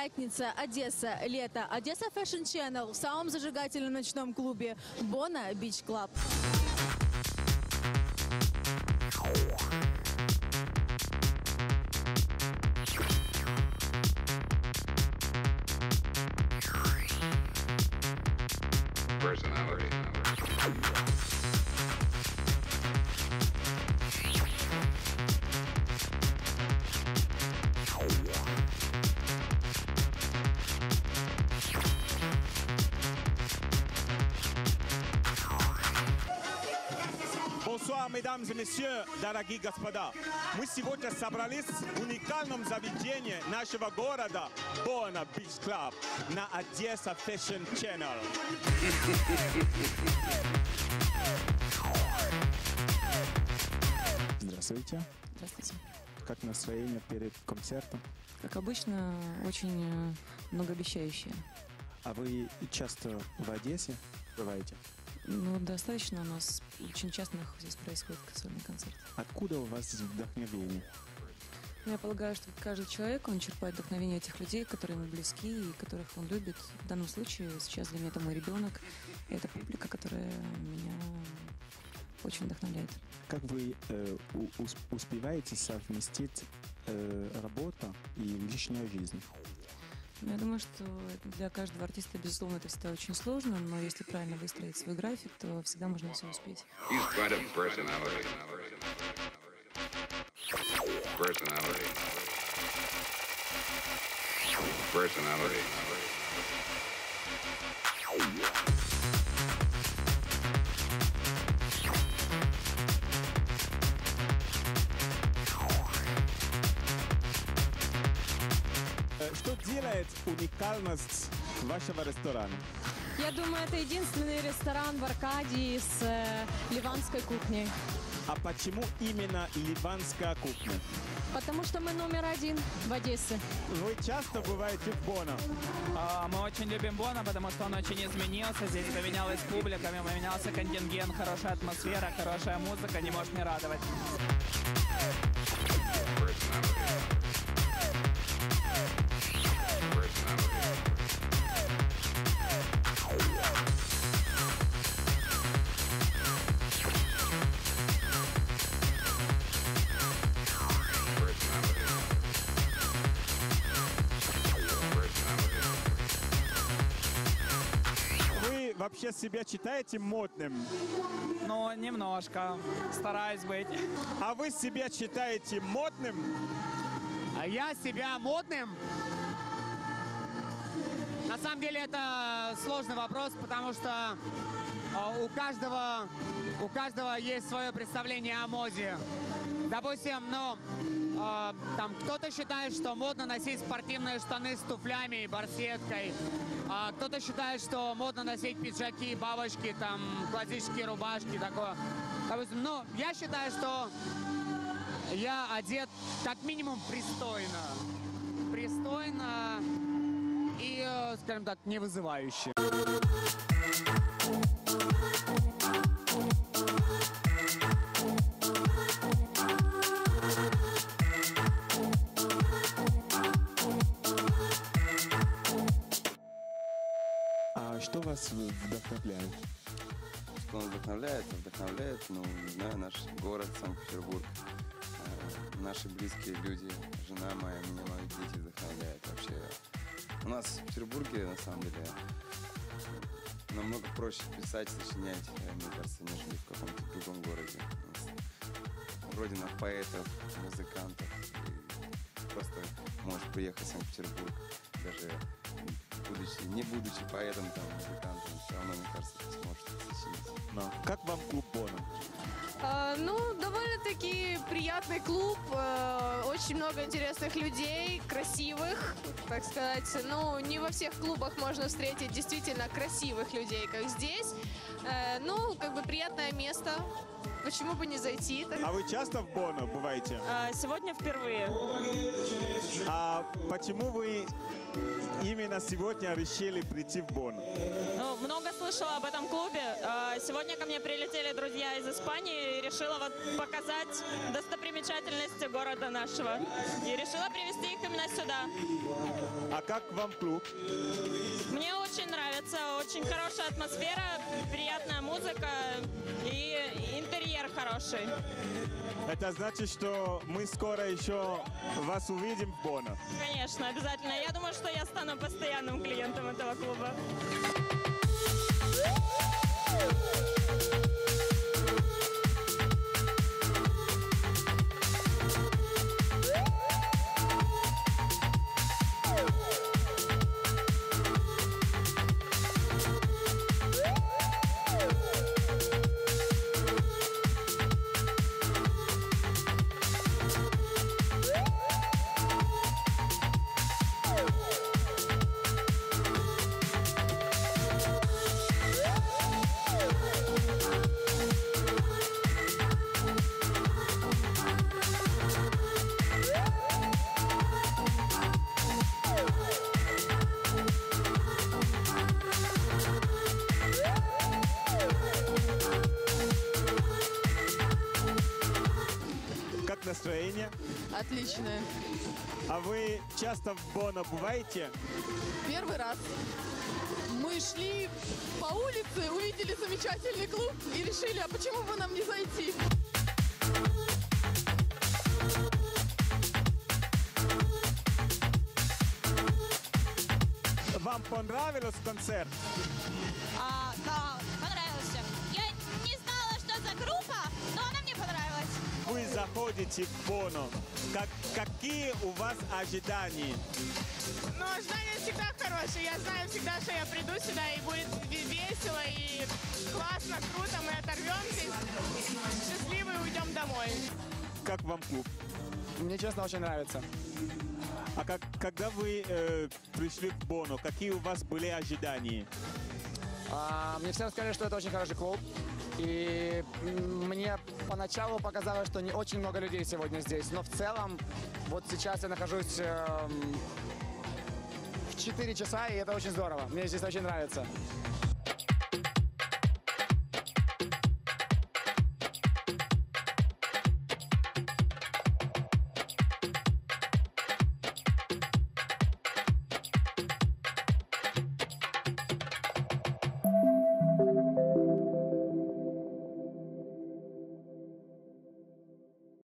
Пятница, Одесса, лето. Одесса Fashion Channel в самом зажигательном ночном клубе Bona Beach Club. Bonsoir, mesdames et messieurs, дорогие господа. Мы сегодня собрались в уникальном заведении нашего города Bona Beach Club на Одесса Fashion Channel. Здравствуйте. Здравствуйте. Как настроение перед концертом? Как обычно, очень многообещающее. А вы часто в Одессе бываете? Ну, достаточно у нас. Очень часто здесь происходит сольный концерт. Откуда у вас вдохновение? Я полагаю, что каждый человек, он черпает вдохновение этих людей, которые ему близки и которых он любит. В данном случае сейчас для меня это мой ребенок. И это публика, которая меня очень вдохновляет. Как вы успеваете совместить работу и личную жизнь? Я думаю, что для каждого артиста, безусловно, это всегда очень сложно, но если правильно выстроить свой график, то всегда можно все успеть. Что делает уникальность вашего ресторана? Я думаю, это единственный ресторан в Аркадии с ливанской кухней. А почему именно ливанская кухня? Потому что мы номер один в Одессе. Вы часто бываете в Bona? Мы очень любим Bona, потому что он очень изменился. Здесь поменялась публика, поменялся контингент, хорошая атмосфера, хорошая музыка не может не радовать. Вы вообще себя считаете модным? Ну, немножко. Стараюсь быть. А вы себя считаете модным? А я себя модным? На самом деле это сложный вопрос, потому что у каждого есть свое представление о моде. Допустим, там кто-то считает, что модно носить спортивные штаны с туфлями и барсеткой. А кто-то считает, что модно носить пиджаки, бабочки, там, классические рубашки, такое. Допустим, я считаю, что я одет как минимум пристойно. Пристойно и, скажем так, не вызывающе. А что вас вдохновляет? Что он вдохновляет? Вдохновляет, не знаю, наш город Санкт-Петербург, наши близкие люди, жена моя, меня мои дети вдохновляют вообще. У нас в Петербурге, на самом деле, намного проще писать, сочинять, мне кажется, нежели в каком-то другом городе. Родина поэтов, музыкантов. И просто можешь приехать в Санкт-Петербург, даже не будучи поэтом, там, музыкантом, все равно, мне кажется, ты сможешь это сочинить. Но. Как вам клуб Bona? Довольно-таки приятный клуб, очень много интересных людей, красивых, так сказать. Не во всех клубах можно встретить действительно красивых людей, как здесь. Приятное место, почему бы не зайти? А вы часто в Боно бываете? Сегодня впервые. А почему вы именно сегодня решили прийти в Бонн? Ну, много слышала об этом клубе. Сегодня ко мне прилетели друзья из Испании и решила вот показать достопримечательности города нашего. И решила привезти их именно сюда. А как вам клуб? Мне очень нравится, очень хорошая атмосфера, приятная музыка и интерьер хороший. Это значит, что мы скоро еще вас увидим в Боно. Конечно, обязательно. Я думаю, что я стану постоянным клиентом этого клуба. Как настроение? Отличная. А вы часто в Боно бываете? Первый раз. Мы шли по улице, увидели замечательный клуб и решили, а почему бы нам не зайти? Вам понравился концерт? Да, понравился. Я не знала, что за группа, но она мне понравилась. Вы заходите в Боно. Какие у вас ожидания? Ну, ожидания всегда хорошие. Я знаю всегда, что я приду сюда и будет весело и классно, круто. Мы оторвемся, счастливы и уйдем домой. Как вам клуб? Мне, честно, очень нравится. А когда вы пришли в Боно, какие у вас были ожидания? Мне все сказали, что это очень хороший клуб. И мне поначалу показалось, что не очень много людей сегодня здесь. Но в целом, вот сейчас я нахожусь в 4 часа, и это очень здорово. Мне здесь очень нравится.